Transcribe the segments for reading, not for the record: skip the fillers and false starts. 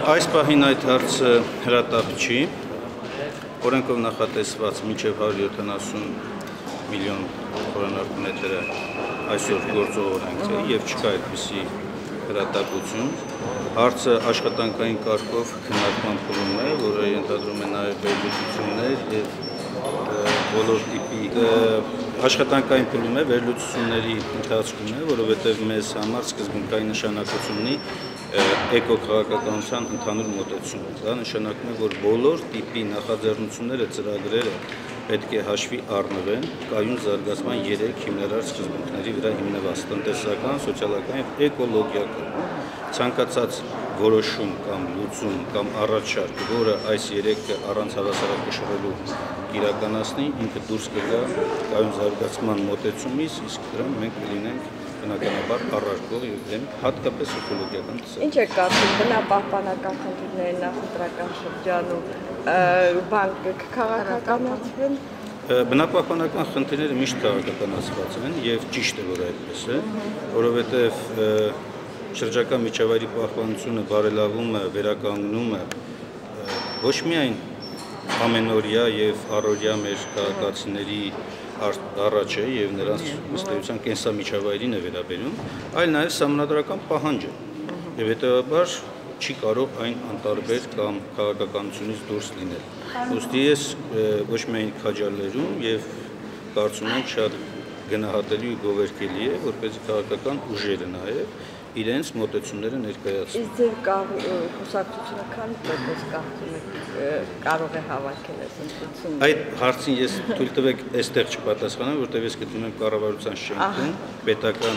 Այս պահին այդ հարցը հրատապ չի, օրենքով նախատեսված մինչև 170 միլիոն խորանարդ մետրը այսօր գործող օրենք է և չկա այդպիսի հրատապություն։ Հարցը աշխատանքային կարգով քննարկման փուլում է, որը ենթադրում է նաև վերլուծություններ և բոլոր տիպի աշխատանքային փուլում է, վերլուծությունների ընթացքում է, որովհետև մեզ համար սկզբունքային նշանակություն ունի էկոքաղաքականության ընդհանուր մոտեցումը։ Դա նշանակում է, որ բոլոր տիպի նախաձեռնությունները, ծրագրերը պետք է հաշվի առնվեն կայուն զարգացման 3 հիմնարար սկզբունքների վրա հիմնված՝ տնտեսական, սոցիալական և էկոլոգիական։ Ցանկացած որոշում կամ լուծում կամ առաջարկ, որը այս 3-ը առանց հավասարակշռելու կիրականացնի, ինքը դուրս կգա կայուն զարգացման մոտեցումից, իսկ դրան մենք կլինենք բնականաբար առարկող և դեմ հատկապես էկոլոգիական տեսակ։ Ինչ է կարծում բնապահպանական խնդիրների նախընտրական շրջանում քաղաքականացվեն։ Բնապահպանական խնդիրները միշտ քաղաքականացված են և ճիշտ է, որ այդպես է, որովհետև շրջակա միջավայրի պահպանությունը, բարելավումը, վերականգնումը ոչ միայն ամենօրյա և առօրյա մեր քաղաքացիների առաջ է և նրանց ըստ էության կենսամիջավայրին է վերաբերում, այլ նաև սահմանադրական պահանջ է և հետևաբար չի կարող այն անտարբեր կամ քաղաքականությունից դուրս լինել։ Ուստի ես ոչ միայն քաջալերում և կարծում եմ շատ գնահատելի ու գովերգելի է, որպեսզի քաղաքական ուժերը նաև իրենց մոտեցումները ներկայացնեն։ Իսկ ձեր կուսակցությունը քանի տոկոս կարծում եք կարող է հավաքել այս ընտրությունները։ Այդ հարցին ես թույլ տվեք այստեղ չպատասխանեմ, որտեղ ես գտնվում եմ կառավարության շենքում, պետական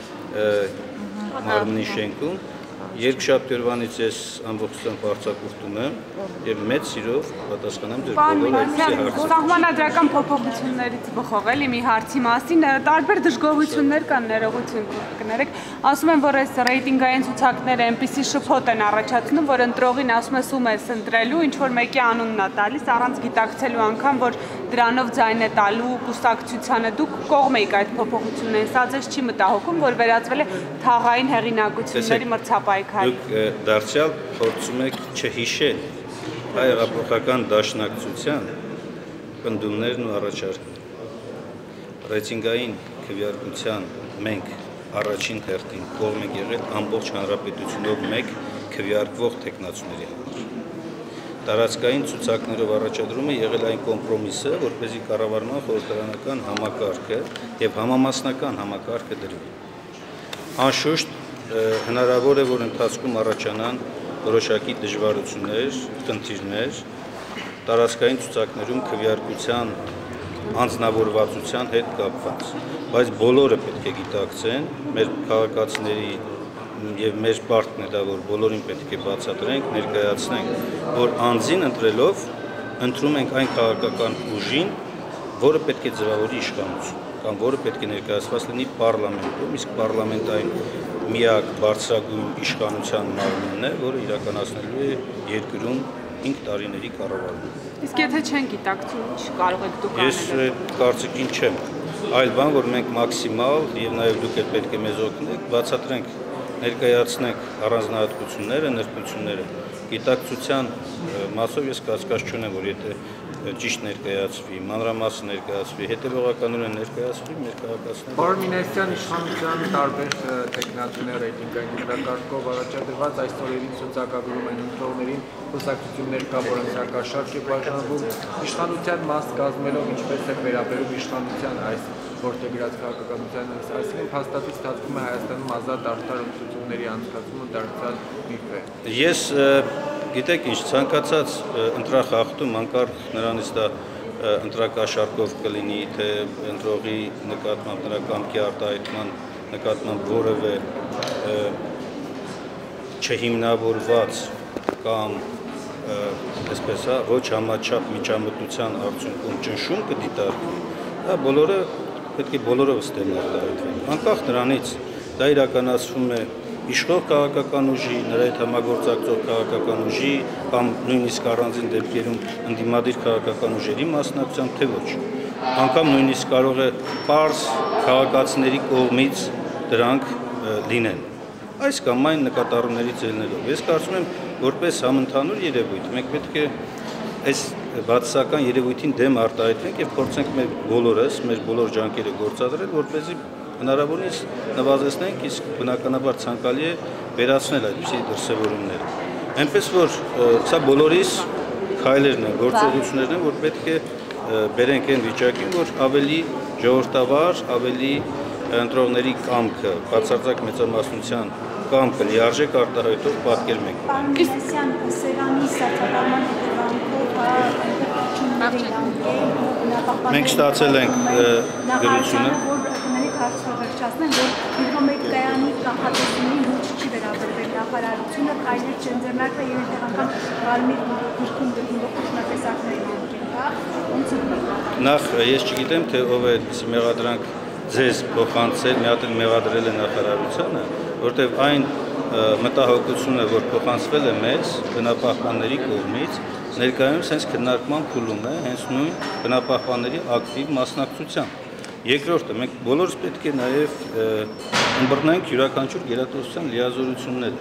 մարմնի շենքում։ Երկշաբթի օրվանից ես ամբողջությամբ արձակուրդում եմ և մեծ սիրով պատասխանեմ ձեր բոլոր այդպիսի հարցերին։ Սահմանադրական փոփոխություններից բխող էլի մի հարցի մասին տարբեր դժգոհություններ կան, ներողություն կներեք, ասում են, որ այս ռեյտինգային ցուցակները այնպիսի շփոթ են առաջացնում, որ ընտրողին ասում ես ում ես ընտրելու, ինչ որ մեկի անունն է տալիս, առանց գիտակցելու անգամ, որ դրանով ձայն է տալու կուսակցությանը, դուք կողմ եք այդ փոփոխություններին, սա ձեզ չի մտահոգում, որ վերածվել է թաղային հեղինակությունների մրցապայքարի։ Դուք դարձյալ փորձում եք չհիշել հայ հեղափոխական դաշնակցության պնդումներն ու առաջարկները։ Ռեյտինգային քվեարկության մենք առաջին հերթին կողմ ենք եղել ամբողջ հանրապետությունով մեկ քվեարկվող թեկնածուների համար։ Տարածքային ցուցակներով առաջադրումը եղել այն կոմպրոմիսը, որպեսզի կառավարման խորհրդարանական համակարգը և համամասնական համակարգը դրվի։ Անշուշտ հնարավոր է, որ ընթացքում առաջանան որոշակի դժվարություններ, խնդիրներ տարածքային ցուցակներում քվեարկության անձնավորվածության հետ կապված, բայց բոլորը պետք է գիտակցեն, մեր քաղաքացիների և մեր պարտքն է դա, որ բոլորին պետք է բացատրենք, ներկայացնենք, որ անձին ընտրելով ընտրում ենք այն քաղաքական ուժին, որը պետք է ձևավորի իշխանություն, կամ որը պետք է ներկայացված լինի պարլամենտում, իսկ պարլամենտային միակ բարձրագույն իշխանության մարմինն է, որը իրականացնելու է երկրում 5 տարիների կառավարում։ Իսկ եթե չեն գիտակցում, ինչ կարող եք դուք անել։ Ես կարծիքին չեմ, այլ բան, որ մենք մաքսիմալ և նաև դուք էլ պետք է մեզ օգնեք, բացատրենք, ներկայացնենք առանձնահատկությունները, նրբությունները։ Գիտակցության մասով ես կասկած չունեմ, որ եթե ճիշտ ներկայացվի, մանրամասն ներկայացվի, հետևողականորեն ներկայացվի, մեր քաղաքացիները։ Պարոն Մինասյան, իշխանության տարբեր տեխնացուներ ռեյտինգային դրակարգով առաջադրված այս օրերին ցուցակագրում են ընտրողներին, կուսակցություններ կա, որոնց հակաշարժ է բաժանվում, իշխանության մաս կազմելով ինչպես է վերաբերում իշխանության այս որտեղած քաղաքականության, այսինքն փաստաթղթի ստացվում է Հայաստանում ազատ արդար ընտրությունների անցկացումը դարձյալ միֆ է։ Ես գիտեք ինչ, ցանկացած ընտրախախտում անկախ նրանից դա ընտրակաշառքով կլինի, թե ընտրողի նկատմամբ նրա կամքի արտահայտման նկատմամբ որևէ չհիմնավորված կամ այսպես ոչ համաչափ միջամտության արդյունքում ճնշում կդիտարկվի, դա բոլորը պետք է բոլորովս դեմ արտահայտվեն։ Անկախ նրանից դա իրականացվում է իշխող քաղաքական ուժի, նրա հետ համագործակցող քաղաքական ուժի կամ նույնիսկ առանձին դեպքերում ընդդիմադիր քաղաքական ուժերի մասնակցությամբ, թե ոչ։ Անգամ նույնիսկ կարող է պարզ քաղաքացիների կողմից դրանք լինեն։ այս կամ այն նկատառումներից ելնելով։ Ես կարծում եմ, որպես համընդհանուր երևույթ, մենք պետք է այս բացասական երևույթին դեմ արտահայտենք եւ փորձենք մեր բոլորս, մեր բոլոր ջանքերը գործադրել, որպեսզի հնարավորինս նվազեցնենք, իսկ բնականաբար ցանկալի է վերացնել այդպիսի դրսևորումները։ Այնպես որ սա բոլորիս քայլերն են, գործողություններն են, որ պետք է բերենք այն վիճակին, որ ավելի ժողովրդավար, ավելի ընտրողների կամքը, բացարձակ մեծամասնության կամքը լիարժեք արտահայտող պատկեր մենք ունենք։ Սերանի սարքավորման Մենք ստացել ենք գրությունը, հարցվերջացնեն, որ հիդրոմեկայանի կանխատեսումին ոչ չի վերաբերվել նախարարությունը, քայլեր չեն ձեռնարկվել եւ տեղական բարմիր գրքում դրվող ուշնատեսակների նախ ես չգիտեմ, թե ով է մեղադրանք ձեզ փոխանցել, մի հատ մեղադրել է նախարարությանը, որտեղ այն մտահոգությունը, որ փոխանցվել է մեզ բնապահպանների կողմից, ներկայումս հենց քննարկման փուլում է, հենց նույն բնապահպանների ակտիվ մասնակցությամբ։ Երկրորդը, մենք բոլորս պետք է նաև ըմբռնենք յուրաքանչյուր գերատեսչության լիազորությունները։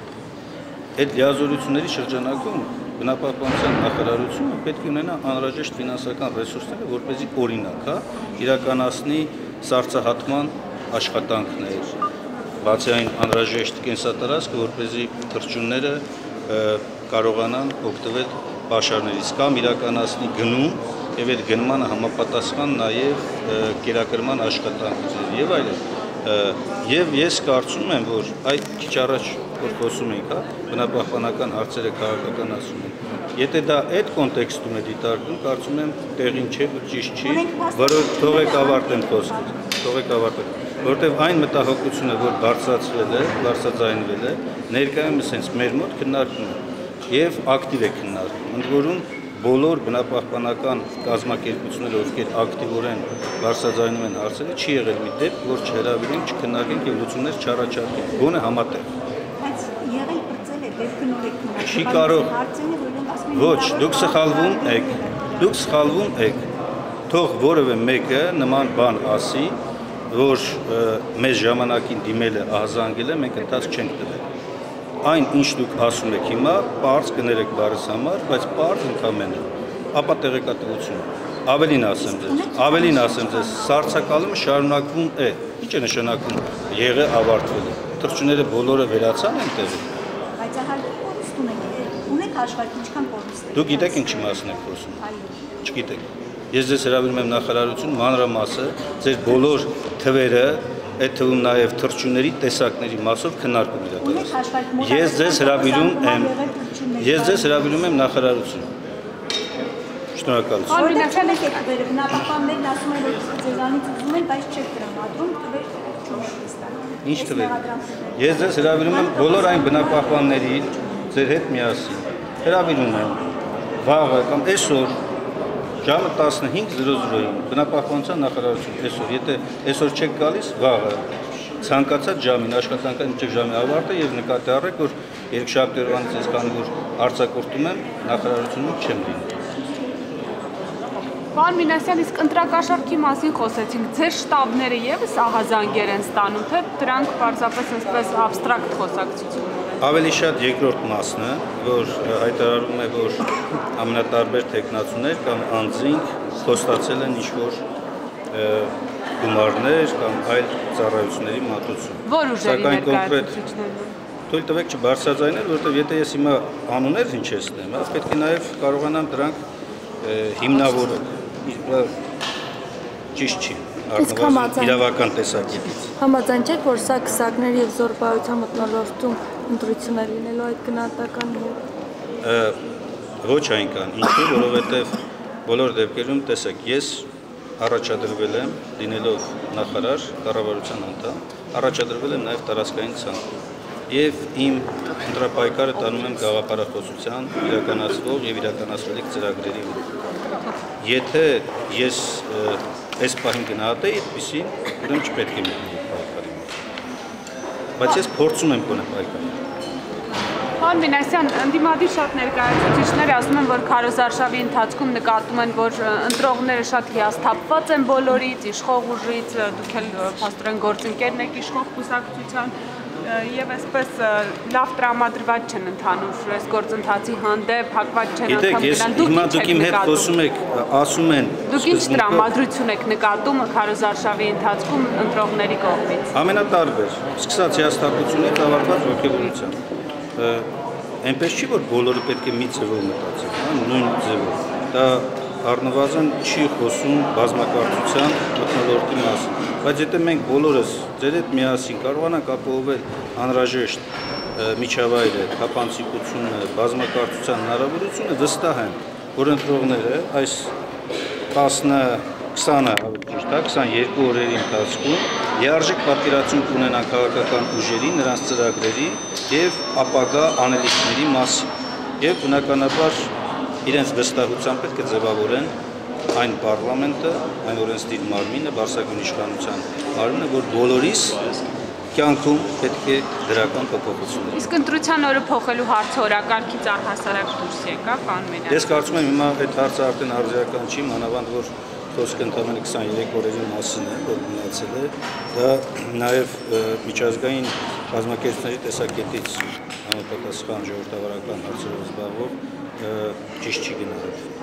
Այդ լիազորությունների շրջանակում բնապահպանության նախարարությունը պետք է ունենա անհրաժեշտ ֆինանսական ռեսուրսները, որպեսզի օրինակ իրականացնի սառցահատման աշխատանքներ, բացի այն անհրաժեշտ կենսատարածքը, որպեսզի թռչունները կարողանան օգտվել պաշարներից կամ իրականացնի գնում եւ այդ գնմանը համապատասխան նաեւ կերակրման աշխատանքներ եւ այլն։ Եվ ես կարծում եմ, որ այդ քիչ առաջ որ խոսում ենք, բնապահպանական հարցերը քաղաքականացում են։ Եթե դա այդ կոնտեքստում է դիտարկվում, կարծում եմ տեղին չէ, ճիշտ չի, որը թողեք ավարտեմ խոսքը, թողեք ավարտեմ, որովհետեւ այն մտահոգությունը, որ բարձրացվել է, բարձրաձայնվել է, ներկայումս հենց մեր մոտ քննարկվում է եւ ակտիվ է քննարկվում։ Ընդ որում բոլոր բնապահպանական կազմակերպությունները, ովքեր ակտիվորեն բարձրաձայնում են հարցերը, չի եղել մի դեպք, որ չհրավիրենք, չքննարկենք եւ լուծումներ չառաջարկենք։ Գոնե համատեղ։ Բայց եղել բրծել է դեպքը նորեք քննարկել։ Չի կարող։ Ոչ, դուք սխալվում եք։ Թող որևէ մեկը նման բան ասի, որ մեզ ժամանակին դիմել է, ահազանգել է, մենք ընթացք չենք տվել։ Այն ինչ դուք ասում եք հիմա, պարզ կներեք բառս համար, բայց պարզ ընդամենը, ապա տեղեկատվություն։ Ավելին ասեմ ձեզ, սառցակալումը շարունակվում է, ինչ է նշանակում, եղե ավարտվել է, թռչունները բոլորը վերացան են տեղի։ Բայց ահա կորուստ ունեք հաշվարկ, ինչքան կորուստ է։ Դուք գիտեք ինչի մասին եք խոսում, չգիտեք։ Ես ձեզ հրավիրում եմ նախարարություն, մանրամասը, ձեր բոլոր թվերը, այդ թվում նաև թռչունների տեսակների մասով քննարկում իրականացնում։ Ես ձեզ հրավիրում եմ նախարարություն։ Շնորհակալություն։ Որտեղ եք եկել, բնապահպաններն ասում են, որ ձեզանից ուզում են, բայց չեք տրամադրում, տվեք չունեք ստան։ Ինչ տվեք։ Ես ձեզ հրավիրում եմ բոլոր այն բնապահպաններին ձեր հետ միասին։ Հրավիրում եմ վաղը կամ այսօր ժամը 15:00-ին բնապահպանության նախարարություն այսօր, եթե այսօր չեք գալիս, վաղը ցանկացած ժամին աշխատանքային մինչև ժամի ավարտը եւ նկատի առեք, որ երկշաբթի օրվանից ես քանի որ արձակուրդում եմ, նախարարությունում չեմ լինի։ Պարոն Մինասյան, իսկ ընտրակաշառքի մասին խոսեցինք, ձեր շտաբները եւս ահազանգեր են ստանում, թե դրանք պարզապես այսպես աբստրակտ խոսակցություններ են։ Ավելի շատ երկրորդ մասն է, որ հայտարարում է, որ ամենատարբեր տեխնացուներ կամ անձինք խոստացել են ինչ-որ գումարներ կամ այլ ծառայությունների մատուցում։ Որ ուժերի ներկայացուցիչներն են։ Թույլ տվեք չբարձրաձայնել, որովհետև եթե ես հիմա անուններ հնչեցնեմ, պետք է նաև կարողանամ դրանք հիմնավորել։ Ճիշտ չի, առնվազն իրավական տեսակետից։ Համաձայն չեք, որ սա քսակների եւ զորբայության մթնոլորտում ընտրություններ լինելու այդ գնահատականի հետ։ Ոչ այնքան, ինչու, որովհետև բոլոր դեպքերում տեսեք, ես առաջադրվել եմ լինելով նախարար, կառավարության անդամ, առաջադրվել եմ նաև տարածքային ցանկում։ Եվ իմ ընտրապայքարը տանում եմ գաղափարախոսության իրականացվող եւ իրականացրելիք ծրագրերի վրա։ Եթե ես այս պահին գնահատեի այդպեսին, ուրեմն չպետք է մտնի պայքարի մեջ։ Բայց ես փորձում եմ գոնե պայքարել։ Պարոն Մինասյան, ընդդիմադիր շատ ներկայացուցիչներ ասում են, որ քարոզարշավի ընթացքում նկատում են, որ ընտրողները շատ հիասթափված են բոլորից, իշխող ուժից, դուք էլ փաստորեն գործընկերն եք իշխող կուսակցության, Եվ այսպես լավ տրամադրված չեն ընդհանուր այս գործընթացի հանդեպ, հակված չեն անդամներն։ Հիմա դուք իմ հետ խոսում եք, ասում են։ Դուք ինչ տրամադրություն եք նկատում քարոզարշավի ընթացքում ընտրողների կողմից։ Ամենատարբեր, սկսած հիասթափությունից ավարտված ողջունությամբ։ Այնպես չի, որ բոլորը պետք է մի ձևով մտածեն, նույն ձևով։ Դա առնվազն չի խոսում բազմակարծության մթնոլորտի մասին, բայց եթե մենք բոլորս ձեր հետ միասին կարողանանք ապահովել անհրաժեշտ միջավայրը, թափանցիկությունը, բազմակարծության հնարավորությունը, վստահ եմ, որ ընտրողները այս 22 օրերի ընթացքում լիարժեք պատկերացում կունենան քաղաքական ուժերի, նրանց ծրագրերի եւ ապագա անելիքների մասին եւ բնականաբար իրենց վստահությամբ պետք է ձևավորեն այն պարլամենտը, այն օրենսդիր մարմինը, բարձրագույն իշխանության մարմինը, որ բոլորիս կյանքում պետք է դրական փոփոխություններ։ Իսկ ընտրության օրը փոխելու հարցը օրակարգից առհասարակ դուրս եկավ, պարոն Մենակ։ Ես կարծում եմ հիմա այդ հարցը արդեն արձիական չի, մանավանդ որ խոսքը ընդամենը 23 օրերի մասին է, որ մնացել է, դա նաև միջազգային կազմակերպությունների տեսակետից համապատասխան ժողովրդավարական հարցերով զբաղվող ճիշտ չի գնահատվում։